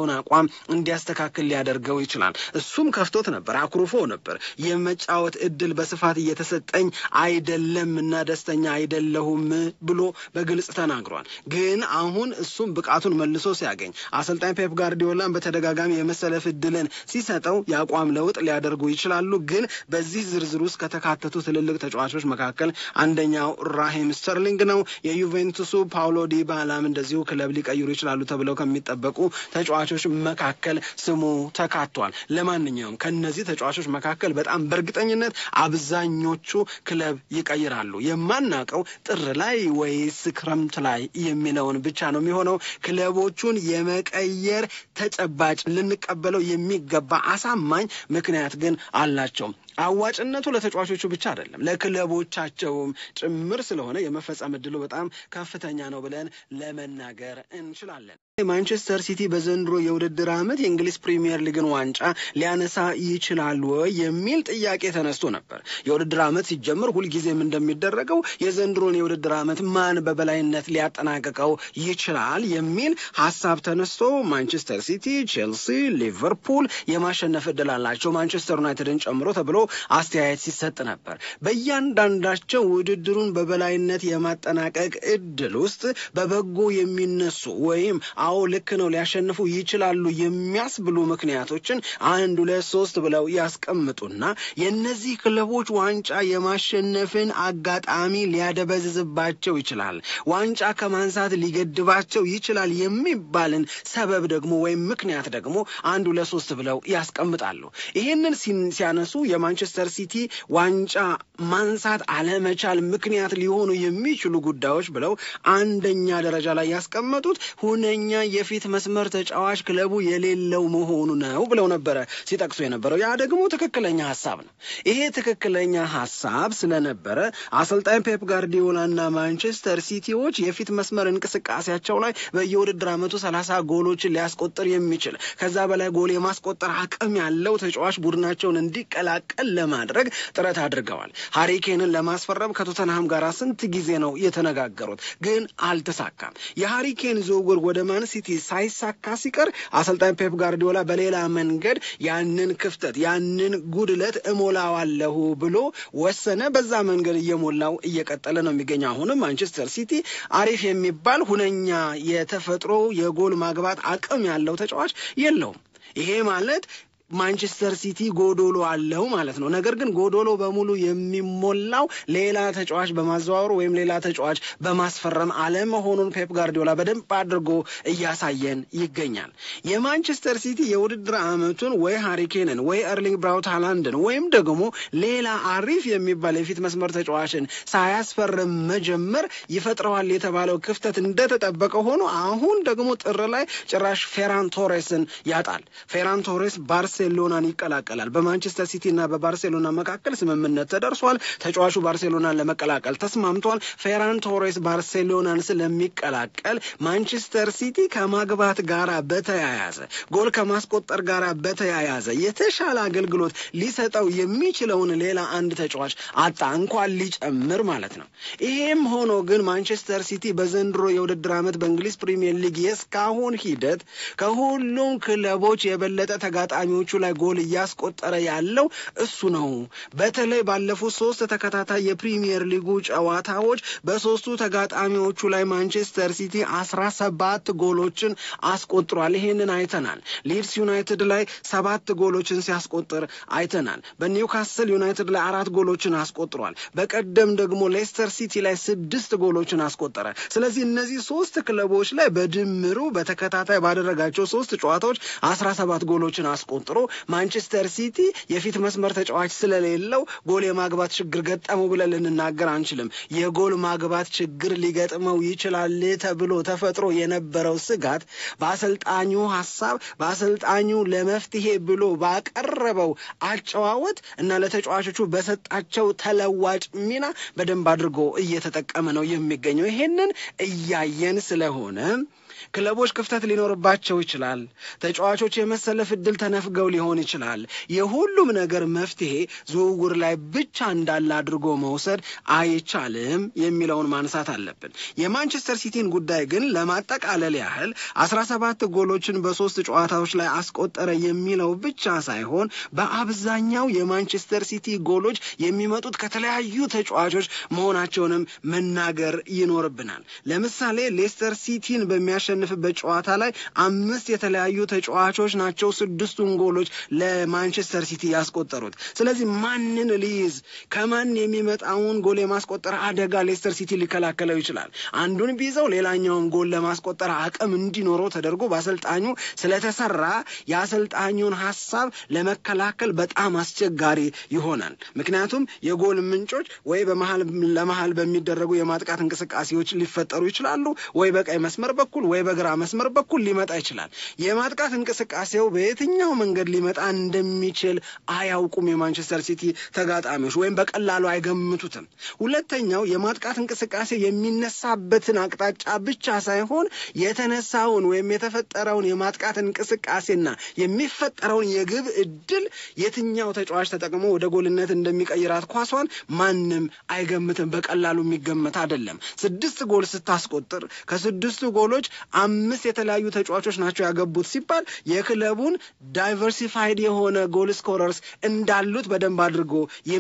ያለውን አቋም እንዲያስተካክል ሊያደርገው ይችላል። እሱም ከፍቶት ነበር፣ አኩርፎ ነበር። የመጫወት እድል በስፋት እየተሰጠኝ አይደለምና ደስተኛ አይደለሁም ብሎ በግልጽ ተናግሯል። ግን አሁን እሱም ብቃቱን መልሶ ሲያገኝ አሰልጣኝ ፔፕ ጋርዲዮላን በተደጋጋሚ የመሰለፍ እድልን ሲሰጠው የአቋም ለውጥ ሊያደርጉ ይችላሉ። ግን በዚህ ዝርዝር ውስጥ ከተካተቱ ትልልቅ ተጫዋቾች መካከል አንደኛው ራሂም ስተርሊንግ ነው። የዩቬንቱሱ ፓውሎ ዲባላም እንደዚሁ ክለብ ሊቀይሩ ይችላሉ ተብለው ከሚጠበቁ ተጫዋቾች መካከል ስሙ ተካቷል። ለማንኛውም ከነዚህ ተጫዋቾች መካከል በጣም በእርግጠኝነት አብዛኞቹ ክለብ ይቀይራሉ። የማናቀው ጥር ላይ ወይስ ክረምት ላይ የሚለውን ብቻ ነው የሚሆነው። ክለቦቹን የመቀየር ተጨባጭ ልንቀበለው የሚገባ አሳማኝ ምክንያት ግን አላቸው። አዋጭነቱ ለተጫዋቾቹ ብቻ አይደለም ለክለቦቻቸውም ጭምር ስለሆነ የመፈጸም እድሉ በጣም ከፍተኛ ነው ብለን ለመናገር እንችላለን። ማንቸስተር ሲቲ በዘንድሮ የውድድር ዓመት የእንግሊዝ ፕሪሚየር ሊግን ዋንጫ ሊያነሳ ይችላል ወይ የሚል ጥያቄ ተነስቶ ነበር። የውድድር ዓመት ሲጀምር ሁልጊዜም እንደሚደረገው የዘንድሮን የውድድር ዓመት ማን በበላይነት ሊያጠናቅቀው ይችላል የሚል ሐሳብ ተነስቶ ማንቸስተር ሲቲ፣ ቼልሲ፣ ሊቨርፑል የማሸነፍ እድል አላቸው ማንቸስተር ዩናይትድን ጨምሮ ተብሎ አስተያየት ሲሰጥ ነበር። በእያንዳንዳቸው ውድድሩን በበላይነት የማጠናቀቅ እድል ውስጥ በበጎ የሚነሱ ወይም አዎ ልክ ነው ሊያሸንፉ ይችላሉ የሚያስብሉ ምክንያቶችን 1 2 3 ብለው ያስቀምጡና የነዚህ ክለቦች ዋንጫ የማሸነፍን አጋጣሚ ሊያደበዝዝባቸው ይችላል፣ ዋንጫ ከማንሳት ሊገድባቸው ይችላል የሚባልን ሰበብ ደግሞ ወይም ምክንያት ደግሞ 1 2 3 ብለው ያስቀምጣሉ። ይሄንን ሲያነሱ የማንቸስተር ሲቲ ዋንጫ ማንሳት አለመቻል ምክንያት ሊሆኑ የሚችሉ ጉዳዮች ብለው አንደኛ ደረጃ ላይ ያስቀመጡት ሁነኛ የፊት መስመር ተጫዋች ክለቡ የሌለው መሆኑ ነው ብለው ነበረ ሲጠቅሱ የነበረው። ያ ደግሞ ትክክለኛ ሐሳብ ነው። ይሄ ትክክለኛ ሐሳብ ስለነበረ አሰልጣኝ ፔፕ ጋርዲዮላና ማንቸስተር ሲቲዎች የፊት መስመር እንቅስቃሴያቸው ላይ በየውድድር ዓመቱ 30 ጎሎችን ሊያስቆጥር የሚችል ከዛ በላይ ጎል የማስቆጠር አቅም ያለው ተጫዋች ቡድናቸውን እንዲቀላቀል ለማድረግ ጥረት አድርገዋል። ሃሪ ኬንን ለማስፈረም ከቶተንሃም ጋር ስንት ጊዜ ነው የተነጋገሩት፣ ግን አልተሳካም። የሃሪ ኬን ዝውውር ወደ ማን ሲቲ ሳይሳካ ሲቀር አሰልጣኝ ፔፕ ጋርዲዮላ በሌላ መንገድ ያንን ክፍተት ያንን ጉድለት እሞላዋለሁ ብሎ ወሰነ። በዛ መንገድ እየሞላው እየቀጠለ ነው የሚገኘው። አሁንም ማንቸስተር ሲቲ አሪፍ የሚባል ሁነኛ የተፈጥሮ የጎል ማግባት አቅም ያለው ተጫዋች የለውም። ይሄ ማለት ማንቸስተር ሲቲ ጎዶሎ አለው ማለት ነው። ነገር ግን ጎዶሎ በሙሉ የሚሞላው ሌላ ተጫዋች በማዘዋወር ወይም ሌላ ተጫዋች በማስፈረም አለመሆኑን ፔፕ ጋርዲዮላ በደንብ አድርጎ እያሳየን ይገኛል። የማንቸስተር ሲቲ የውድድር ዓመቱን ወይ ሃሪ ኬንን ወይ ኤርሊንግ ብራውት ሃላንድን ወይም ደግሞ ሌላ አሪፍ የሚባል የፊት መስመር ተጫዋችን ሳያስፈርም መጀመር ይፈጥረዋል የተባለው ክፍተት እንደተጠበቀ ሆኖ አሁን ደግሞ ጥር ላይ ጭራሽ ፌራን ቶሬስን ያጣል። ፌራን ቶሬስ ባርሴሎናን ይቀላቀላል። በማንቸስተር ሲቲ እና በባርሴሎና መካከል ስምምነት ተደርሷል። ተጫዋቹ ባርሴሎናን ለመቀላቀል ተስማምቷል። ፌራን ቶሬስ ባርሴሎናን ስለሚቀላቀል ማንቸስተር ሲቲ ከማግባት ጋራ በተያያዘ ጎል ከማስቆጠር ጋራ በተያያዘ የተሻለ አገልግሎት ሊሰጠው የሚችለውን ሌላ አንድ ተጫዋች አጣ፣ እንኳን ሊጨምር ማለት ነው። ይሄም ሆኖ ግን ማንቸስተር ሲቲ በዘንድሮ የውድድር ዓመት በእንግሊዝ ፕሪሚየር ሊግ የስካሁን ሂደት ከሁሉም ክለቦች የበለጠ ተጋጣሚዎቹ ላይ ጎል እያስቆጠረ ያለው እሱ ነው። በተለይ ባለፉት 3 ተከታታይ የፕሪሚየር ሊጉ ጨዋታዎች በሶስቱ ተጋጣሚዎቹ ላይ ማንቸስተር ሲቲ 17 ጎሎችን አስቆጥሯል። ይሄንን አይተናል። ሊድስ ዩናይትድ ላይ 7 ጎሎችን ሲያስቆጥር አይተናል። በኒውካስል ዩናይትድ ላይ 4 ጎሎችን አስቆጥሯል። በቀደም ደግሞ ሌስተር ሲቲ ላይ 6 ጎሎችን አስቆጠረ። ስለዚህ እነዚህ 3 ክለቦች ላይ በድምሩ በተከታታይ ባደረጋቸው 3 ጨዋታዎች 17 ጎሎችን አስቆጥሮ ማንቸስተር ሲቲ የፊት መስመር ተጫዋች ስለሌለው ጎል የማግባት ችግር ገጠመው ብለን ልንናገር አንችልም። የጎል ማግባት ችግር ሊገጥመው ይችላል ተብሎ ተፈጥሮ የነበረው ስጋት በአሰልጣኙ ሐሳብ በአሰልጣኙ ለመፍትሄ ብሎ ባቀረበው አጨዋወት እና ለተጫዋቾቹ በሰጣቸው ተለዋጭ ሚና በደንብ አድርጎ እየተጠቀመ ነው የሚገኘው። ይሄንን እያየን ስለሆነ ክለቦች ክፍተት ሊኖርባቸው ይችላል። ተጫዋቾች የመሰለፍ ዕድል ተነፍገው ሊሆን ይችላል። የሁሉም ነገር መፍትሄ ዝውውር ላይ ብቻ እንዳለ አድርጎ መውሰድ አይቻልም የሚለውን ማንሳት አለብን። የማንቸስተር ሲቲን ጉዳይ ግን ለማጠቃለል ያህል 17 ጎሎችን በ3 ጨዋታዎች ላይ አስቆጠረ የሚለው ብቻ ሳይሆን በአብዛኛው የማንቸስተር ሲቲ ጎሎች የሚመጡት ከተለያዩ ተጫዋቾች መሆናቸውንም መናገር ይኖርብናል። ለምሳሌ ሌስተር ሲቲን በሚያሸንፍበት ጨዋታ ላይ 5 የተለያዩ ተጫዋቾች ናቸው 6ቱን ጎሎች ለማንቸስተር ሲቲ ያስቆጠሩት። ስለዚህ ማንን ሊይዝ ከማን የሚመጣውን ጎል የማስቆጠር አደጋ ሌስተር ሲቲ ሊከላከለው ይችላል? አንዱን ቢይዘው ሌላኛውን ጎል ለማስቆጠር አቅም እንዲኖረው ተደርጎ በአሰልጣኙ ስለተሰራ የአሰልጣኙን ሐሳብ ለመከላከል በጣም አስቸጋሪ ይሆናል። ምክንያቱም የጎል ምንጮች ወይ ለመሃል በሚደረጉ የማጥቃት እንቅስቃሴዎች ሊፈጠሩ ይችላሉ፣ ወይ በቀይ መስመር በኩል ወይ በግራ መስመር በኩል ሊመጣ ይችላል። የማጥቃት እንቅስቃሴው በየትኛው መንገድ ሊመጣ እንደሚችል አያውቁም የማንቸስተር ሲቲ ተጋጣሚዎች፣ ወይም በቀላሉ አይገምቱትም። ሁለተኛው የማጥቃት እንቅስቃሴ የሚነሳበትን አቅጣጫ ብቻ ሳይሆን የተነሳውን ወይም የተፈጠረውን የማጥቃት እንቅስቃሴና የሚፈጠረውን የግብ ዕድል የትኛው ተጫዋች ተጠቅሞ ወደ ጎልነት እንደሚቀይራት ኳሷን ማንም አይገምትም። በቀላሉ የሚገመት አይደለም። 6 ጎል ስታስቆጥር ከ6ቱ ጎሎች 5 የተለያዩ ተጫዋቾች ናቸው ያገቡት ሲባል የክለቡን ዳይቨርሲፋይድ የሆነ ጎል ስኮረርስ እንዳሉት በደንብ አድርጎ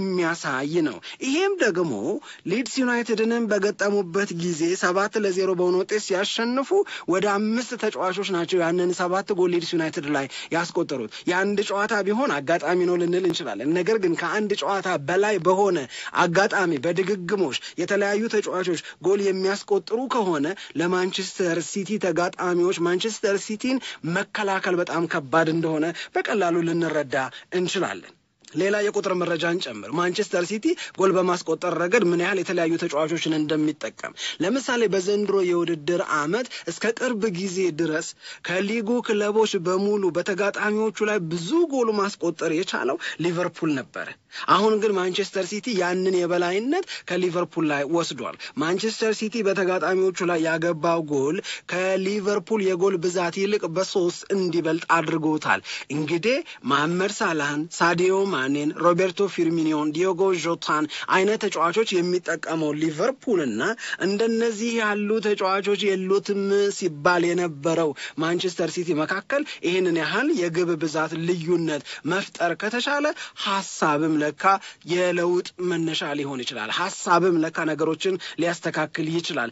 የሚያሳይ ነው። ይሄም ደግሞ ሊድስ ዩናይትድንም በገጠሙበት ጊዜ 7-0 በሆነ ውጤት ሲያሸንፉ ወደ 5 ተጫዋቾች ናቸው ያንን 7 ጎል ሊድስ ዩናይትድ ላይ ያስቆጠሩት። የአንድ ጨዋታ ቢሆን አጋጣሚ ነው ልንል እንችላለን። ነገር ግን ከአንድ ጨዋታ በላይ በሆነ አጋጣሚ በድግግሞሽ የተለያዩ ተጫዋቾች ጎል የሚያስቆጥሩ ከሆነ ለማንቸስተር ሲቲ ተጋጣሚዎች ማንቸስተር ሲቲን መከላከል በጣም ከባድ እንደሆነ በቀላሉ ልንረዳ እንችላለን። ሌላ የቁጥር መረጃን ጨምር ማንቸስተር ሲቲ ጎል በማስቆጠር ረገድ ምን ያህል የተለያዩ ተጫዋቾችን እንደሚጠቀም ለምሳሌ በዘንድሮ የውድድር ዓመት እስከ ቅርብ ጊዜ ድረስ ከሊጉ ክለቦች በሙሉ በተጋጣሚዎቹ ላይ ብዙ ጎል ማስቆጠር የቻለው ሊቨርፑል ነበር። አሁን ግን ማንቸስተር ሲቲ ያንን የበላይነት ከሊቨርፑል ላይ ወስዷል። ማንቸስተር ሲቲ በተጋጣሚዎቹ ላይ ያገባው ጎል ከሊቨርፑል የጎል ብዛት ይልቅ በ3 እንዲበልጥ አድርጎታል። እንግዲህ መሐመድ ሳላህን፣ ሳዲዮ ማኔን፣ ሮቤርቶ ፊርሚኒዮን፣ ዲዮጎ ጆታን አይነት ተጫዋቾች የሚጠቀመው ሊቨርፑልና እንደነዚህ ያሉ ተጫዋቾች የሉትም ሲባል የነበረው ማንቸስተር ሲቲ መካከል ይህንን ያህል የግብ ብዛት ልዩነት መፍጠር ከተቻለ ሐሳብም ለካ የለውጥ መነሻ ሊሆን ይችላል። ሐሳብም ለካ ነገሮችን ሊያስተካክል ይችላል።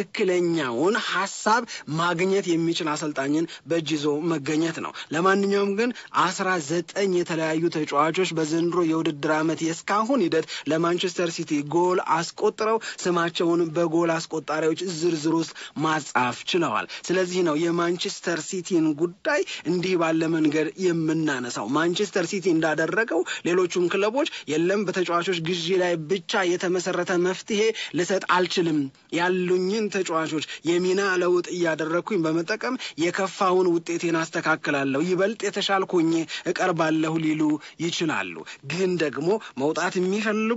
ትክክለኛውን ሐሳብ ማግኘት የሚችል አሰልጣኝን በእጅዞ መገኘት ነው። ለማንኛውም ግን 19 የተለያዩ ተጫዋቾች በዘንድሮ የውድድር ዓመት የስካሁን ሂደት ለማንቸስተር ሲቲ ጎል አስቆጥረው ስማቸውን በጎል አስቆጣሪዎች ዝርዝር ውስጥ ማጻፍ ችለዋል። ስለዚህ ነው የማንቸስተር ሲቲን ጉዳይ እንዲህ ባለ መንገድ የምናነሳው። ማንቸስተር ሲቲ እንዳደረገው ሌሎቹም ክለቦች የለም በተጫዋቾች ግዢ ላይ ብቻ የተመሰረተ መፍትሄ ልሰጥ አልችልም፣ ያሉኝን ተጫዋቾች የሚና ለውጥ እያደረኩኝ በመጠቀም የከፋውን ውጤቴን አስተካክላለሁ፣ ይበልጥ የተሻልኩኝ እቀርባለሁ ሊሉ ይችላሉ። ግን ደግሞ መውጣት የሚፈልጉ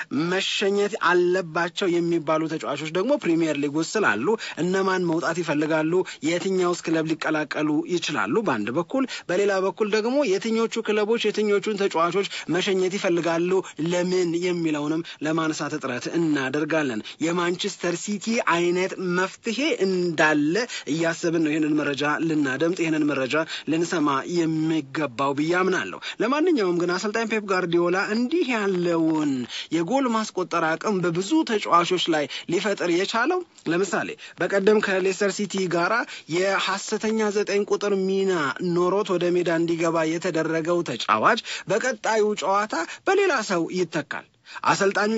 መሸኘት አለባቸው የሚባሉ ተጫዋቾች ደግሞ ፕሪሚየር ሊግ ውስጥ ስላሉ እነማን መውጣት ይፈልጋሉ፣ የትኛውስ ክለብ ሊቀላቀሉ ይችላሉ በአንድ በኩል፣ በሌላ በኩል ደግሞ የትኞቹ ክለቦች የትኞቹን ተጫዋቾች መሸኘት ይፈልጋሉ ለምን የሚለውንም ለማንሳት ጥረት እናደርጋለን። የማንቸስተር ሲቲ አይነት መፍትሄ እንዳለ እያሰብን ነው ይህንን መረጃ ልናደምጥ ይህንን መረጃ ልንሰማ የሚገባው ብዬ አምናለሁ። ለማንኛውም ግን አሰልጣኝ ፔፕ ጋርዲዮላ እንዲህ ያለውን የጎል ማስቆጠር አቅም በብዙ ተጫዋቾች ላይ ሊፈጥር የቻለው ለምሳሌ በቀደም ከሌስተር ሲቲ ጋራ የሐሰተኛ 9 ቁጥር ሚና ኖሮት ወደ ሜዳ እንዲገባ የተደረገው ተጫዋች በቀጣዩ ጨዋታ በሌላ ሰው ይተካል። አሰልጣኙ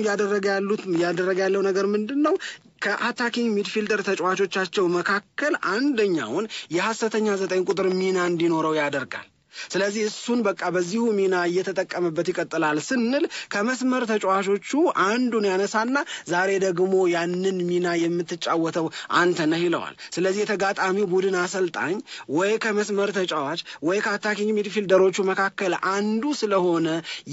ያደረገ ያለው ነገር ምንድነው? ከአታኪንግ ሚድፊልደር ተጫዋቾቻቸው መካከል አንደኛውን የሐሰተኛ 9 ቁጥር ሚና እንዲኖረው ያደርጋል። ስለዚህ እሱን በቃ በዚሁ ሚና እየተጠቀመበት ይቀጥላል ስንል ከመስመር ተጫዋቾቹ አንዱን ያነሳና ዛሬ ደግሞ ያንን ሚና የምትጫወተው አንተ ነህ ይለዋል። ስለዚህ የተጋጣሚው ቡድን አሰልጣኝ ወይ ከመስመር ተጫዋች ወይ ከአታኪንግ ሚድፊልደሮቹ መካከል አንዱ ስለሆነ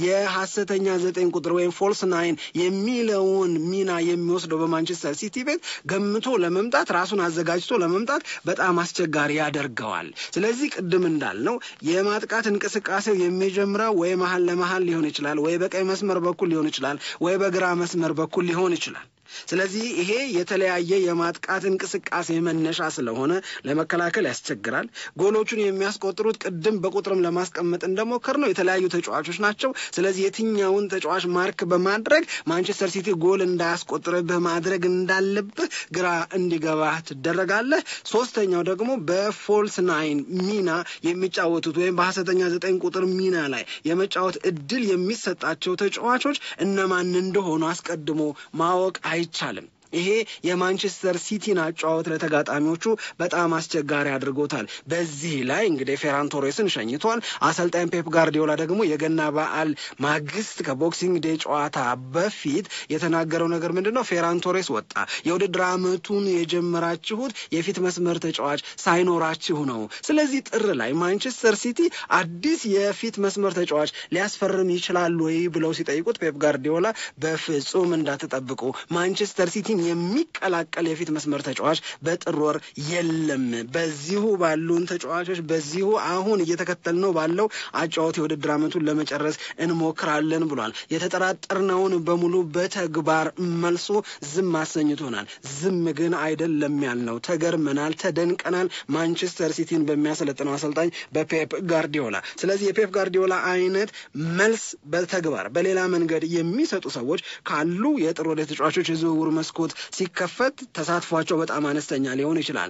የሐሰተኛ 9 ቁጥር ወይም ፎልስ 9 የሚለውን ሚና የሚወስደው በማንቸስተር ሲቲ ቤት ገምቶ ለመምጣት ራሱን አዘጋጅቶ ለመምጣት በጣም አስቸጋሪ ያደርገዋል። ስለዚህ ቅድም እንዳልነው የማጥቃት እንቅስቃሴው የሚጀምረው ወይ መሃል ለመሃል ሊሆን ይችላል፣ ወይ በቀኝ መስመር በኩል ሊሆን ይችላል፣ ወይ በግራ መስመር በኩል ሊሆን ይችላል። ስለዚህ ይሄ የተለያየ የማጥቃት እንቅስቃሴ መነሻ ስለሆነ ለመከላከል ያስቸግራል። ጎሎቹን የሚያስቆጥሩት ቅድም በቁጥርም ለማስቀመጥ እንደሞከርነው የተለያዩ ተጫዋቾች ናቸው። ስለዚህ የትኛውን ተጫዋች ማርክ በማድረግ ማንቸስተር ሲቲ ጎል እንዳያስቆጥርብህ ማድረግ እንዳለብህ ግራ እንዲገባህ ትደረጋለህ። ሶስተኛው ደግሞ በፎልስ 9 ሚና የሚጫወቱት ወይም በሐሰተኛ 9 ቁጥር ሚና ላይ የመጫወት እድል የሚሰጣቸው ተጫዋቾች እነማን እንደሆኑ አስቀድሞ ማወቅ አይቻልም። ይሄ የማንቸስተር ሲቲን አጫዋወት ለተጋጣሚዎቹ በጣም አስቸጋሪ አድርጎታል። በዚህ ላይ እንግዲህ ፌራን ቶሬስን ሸኝቷል። አሰልጣኝ ፔፕ ጋርዲዮላ ደግሞ የገና በዓል ማግስት ከቦክሲንግ ዴይ ጨዋታ በፊት የተናገረው ነገር ምንድነው? ፌራን ቶሬስ ወጣ፣ የውድድር ዓመቱን የጀመራችሁት የፊት መስመር ተጫዋች ሳይኖራችሁ ነው። ስለዚህ ጥር ላይ ማንቸስተር ሲቲ አዲስ የፊት መስመር ተጫዋች ሊያስፈርም ይችላል ወይ ብለው ሲጠይቁት ፔፕ ጋርዲዮላ በፍጹም እንዳትጠብቁ፣ ማንቸስተር ሲቲ የሚቀላቀል የፊት መስመር ተጫዋች በጥር ወር የለም። በዚሁ ባሉን ተጫዋቾች በዚሁ አሁን እየተከተልነው ባለው አጫዋት የውድድር ዓመቱን ለመጨረስ እንሞክራለን ብሏል። የተጠራጠርነውን በሙሉ በተግባር መልሶ ዝም አሰኝቶናል። ዝም ግን አይደለም ያልነው፣ ተገርመናል፣ ተደንቀናል ማንቸስተር ሲቲን በሚያሰለጥነው አሰልጣኝ በፔፕ ጋርዲዮላ። ስለዚህ የፔፕ ጋርዲዮላ አይነት መልስ በተግባር በሌላ መንገድ የሚሰጡ ሰዎች ካሉ የጥር ወደ ተጫዋቾች የዝውውር መስኮት ሲከፈት ተሳትፏቸው በጣም አነስተኛ ሊሆን ይችላል።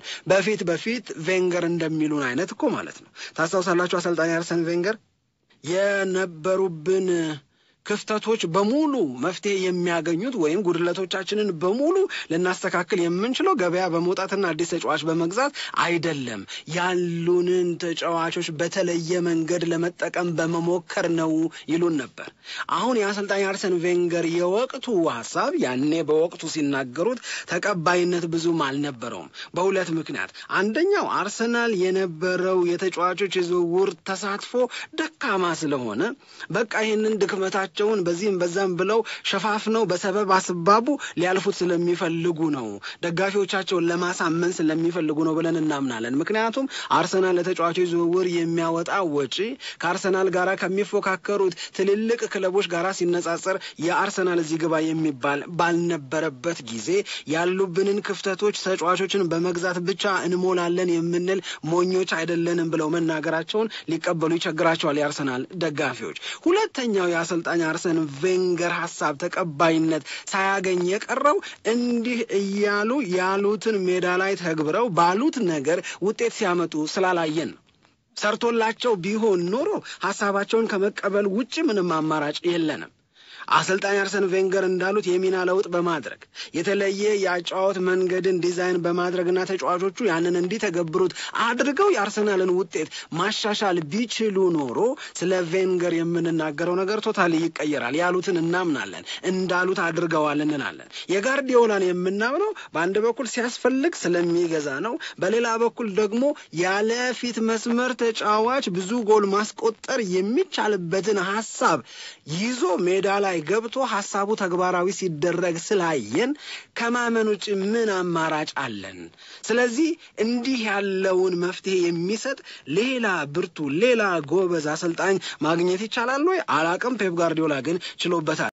በፊት ቬንገር እንደሚሉን አይነት እኮ ማለት ነው። ታስታውሳላችሁ አሰልጣኝ አርሰን ቬንገር የነበሩብን ክፍተቶች በሙሉ መፍትሄ የሚያገኙት ወይም ጉድለቶቻችንን በሙሉ ልናስተካክል የምንችለው ገበያ በመውጣትና አዲስ ተጫዋች በመግዛት አይደለም፣ ያሉንን ተጫዋቾች በተለየ መንገድ ለመጠቀም በመሞከር ነው ይሉን ነበር። አሁን የአሰልጣኝ አርሰን ቬንገር የወቅቱ ሐሳብ ያኔ በወቅቱ ሲናገሩት ተቀባይነት ብዙም አልነበረውም በሁለት ምክንያት። አንደኛው አርሰናል የነበረው የተጫዋቾች የዝውውር ተሳትፎ ደካማ ስለሆነ በቃ ይህንን ድክመታ በዚህም በዛም ብለው ሸፋፍነው በሰበብ አስባቡ ሊያልፉት ስለሚፈልጉ ነው፣ ደጋፊዎቻቸውን ለማሳመን ስለሚፈልጉ ነው ብለን እናምናለን። ምክንያቱም አርሰናል ለተጫዋቾች ዝውውር የሚያወጣ ወጪ ከአርሰናል ጋራ ከሚፎካከሩት ትልልቅ ክለቦች ጋራ ሲነጻጸር የአርሰናል እዚህ ግባ የሚባል ባልነበረበት ጊዜ ያሉብንን ክፍተቶች ተጫዋቾችን በመግዛት ብቻ እንሞላለን የምንል ሞኞች አይደለንም ብለው መናገራቸውን ሊቀበሉ ይቸግራቸዋል የአርሰናል ደጋፊዎች። ሁለተኛው የአሰልጣኝ አርሰን ቬንገር ሐሳብ ተቀባይነት ሳያገኝ የቀረው እንዲህ እያሉ ያሉትን ሜዳ ላይ ተግብረው ባሉት ነገር ውጤት ሲያመጡ ስላላየን ነው። ሰርቶላቸው ቢሆን ኖሮ ሐሳባቸውን ከመቀበል ውጪ ምንም አማራጭ የለንም። አሰልጣኝ አርሰን ቬንገር እንዳሉት የሚና ለውጥ በማድረግ የተለየ የአጫዋት መንገድን ዲዛይን በማድረግና ተጫዋቾቹ ያንን እንዲተገብሩት አድርገው የአርሰናልን ውጤት ማሻሻል ቢችሉ ኖሮ ስለ ቬንገር የምንናገረው ነገር ቶታሊ ይቀየራል። ያሉትን እናምናለን፣ እንዳሉት አድርገዋል እንላለን። የጋርዲዮላን የምናምነው በአንድ በኩል ሲያስፈልግ ስለሚገዛ ነው፣ በሌላ በኩል ደግሞ ያለ ፊት መስመር ተጫዋች ብዙ ጎል ማስቆጠር የሚቻልበትን ሐሳብ ይዞ ሜዳ ላይ ገብቶ ሐሳቡ ተግባራዊ ሲደረግ ስላየን ከማመን ውጭ ምን አማራጭ አለን? ስለዚህ እንዲህ ያለውን መፍትሄ የሚሰጥ ሌላ ብርቱ ሌላ ጎበዝ አሰልጣኝ ማግኘት ይቻላል ወይ? አላቅም። ፔፕ ጋርዲዮላ ግን ችሎበታል።